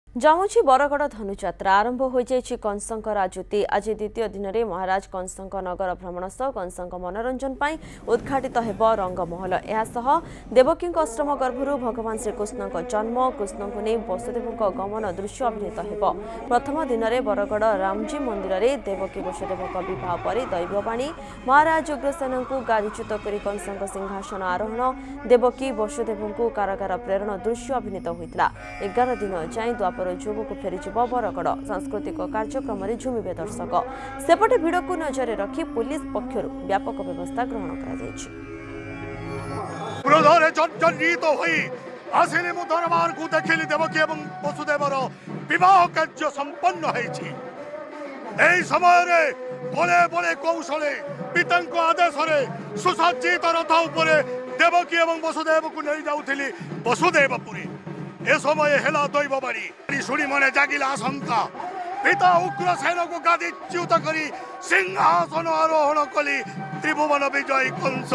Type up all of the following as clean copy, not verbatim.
जमुची बरगड़ धनुଯାत्रा आरंभ हो जाइछि कंसंक राजूति। आज द्वितीय दिन में महाराज कंसंक नगर भ्रमण सह कंसंक मनोरंजन पाई उद्घाटित हेब रंगमहल। यासह देवकी अष्टम गर्भरू भगवान श्रीकृष्ण जन्म कृष्ण को नहीं वसुदेव गमन दृश्य अभिनीत हेब। प्रथम दिन में बरगड़ रामजी मंदिर में देवकी वसुदेव विवाह पर दैववाणी महाराज उग्रसेन को गारिच्युत कर कंसंक सिंहासन आरोहण देवकी वसुदेव को कारागार प्रेरण दृश्य अभिनीत होता। 11 दिन जाए द्वापर जोग को फेरी बरगड़ सांस्कृतिक कार्यक्रम में झुमिबे दर्शक। सेपटे भिड़ को नजर रखी पुलिस पक्षर व्यापक व्यवस्था ग्रहण विवाह कार्य संपन्न बड़े बड़े कौशले पिता आदेश सुसज्जित रथ उपरे देवकी एवं वसुदेव को नहीं जाऊली वसुदेवपुरी। ए समय हेला दैववाणी शुणी मने जागिला आशंका पिता उग्रसेन को गादीच्युत करी सिंहासन आरोहण कली त्रिभुवन विजय कंस।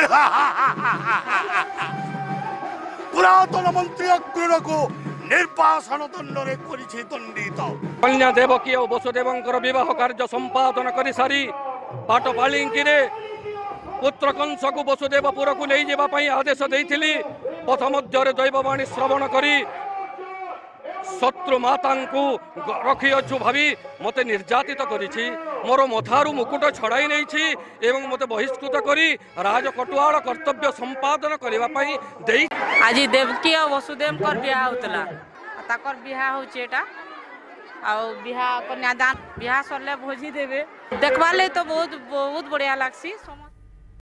पुरातन मंत्री अग्रण को निर्वासन दंडरे करिछि दंडित। कन्या देवकी और वसुदेव विवाह कार्य संपादन कर सारी पाटपालिंकी पुत्र कंस को वसुदेवपुर को नहीं जावाई आदेश देइथिली। पथ मध्य दैववाणी श्रवण करी शत्रु माता रखी अच्छु भावी मते निर्यातित करिछि। मोर मथारू मुकुट छड़ाई नहीं एवं मते बहिष्कृत करी राजकटुआड़ कर्तव्य संपादन करने दे। आज देवकी और वसुदेव बिहा होतला ताकर बिहा होचेटा आ बिहा कन्यादान बिहा सरले भोजी देवे देखवा ले तो बहुत बढ़िया लागसी।